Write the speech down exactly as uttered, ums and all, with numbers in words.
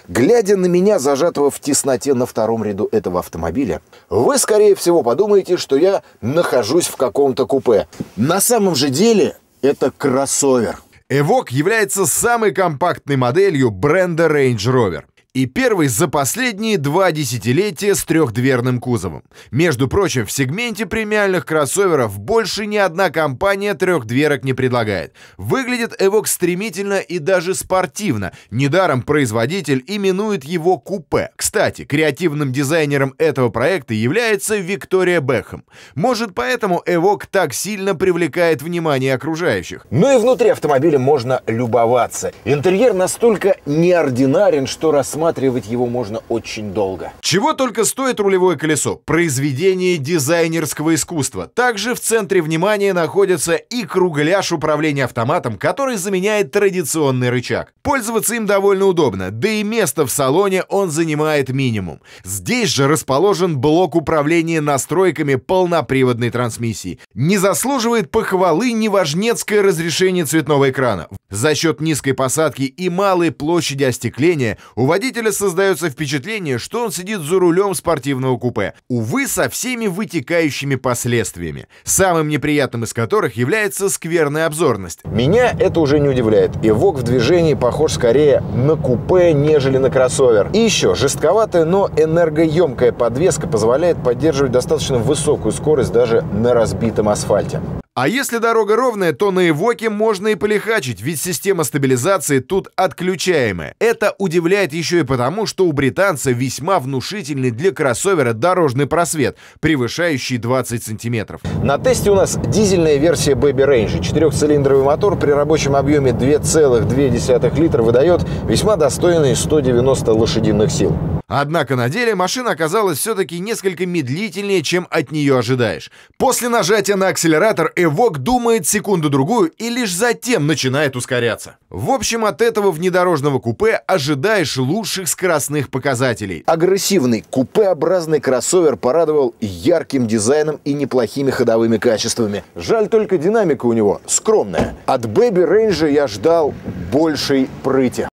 Глядя на меня, зажатого в тесноте на втором ряду этого автомобиля, вы, скорее всего, подумаете, что я нахожусь в каком-то купе. На самом же деле это кроссовер. Evoque является самой компактной моделью бренда Range Rover. И первый за последние два десятилетия с трехдверным кузовом. Между прочим, в сегменте премиальных кроссоверов больше ни одна компания трехдверок не предлагает. Выглядит Evoque стремительно и даже спортивно. Недаром производитель именует его купе. Кстати, креативным дизайнером этого проекта является Виктория Бекхэм. Может, поэтому Evoque так сильно привлекает внимание окружающих. Ну и внутри автомобиля можно любоваться. Интерьер настолько неординарен, что рассматривать Рассматривать его можно очень долго. Чего только стоит рулевое колесо. Произведение дизайнерского искусства. Также в центре внимания находится и кругляш управления автоматом, который заменяет традиционный рычаг. Пользоваться им довольно удобно, да и место в салоне он занимает минимум. Здесь же расположен блок управления настройками полноприводной трансмиссии. Не заслуживает похвалы неважнецкое разрешение цветного экрана. За счет низкой посадки и малой площади остекления у водителя создается впечатление, что он сидит за рулем спортивного купе. Увы, со всеми вытекающими последствиями, самым неприятным из которых является скверная обзорность. Меня это уже не удивляет. Evoque в движении похож скорее на купе, нежели на кроссовер. И еще, жестковатая, но энергоемкая подвеска позволяет поддерживать достаточно высокую скорость даже на разбитом асфальте. А если дорога ровная, то на Evoque можно и полихачить, ведь система стабилизации тут отключаемая. Это удивляет еще и потому, что у британца весьма внушительный для кроссовера дорожный просвет, превышающий двадцать сантиметров. На тесте у нас дизельная версия Baby Range. Четырехцилиндровый мотор при рабочем объеме два целых две десятых литра выдает весьма достойные сто девяносто лошадиных сил. Однако на деле машина оказалась все-таки несколько медлительнее, чем от нее ожидаешь. После нажатия на акселератор Evoque думает секунду-другую и лишь затем начинает ускоряться. В общем, от этого внедорожного купе ожидаешь лучших скоростных показателей. Агрессивный купеобразный кроссовер порадовал ярким дизайном и неплохими ходовыми качествами. Жаль, только динамика у него скромная. От Baby Range я ждал большей прыти.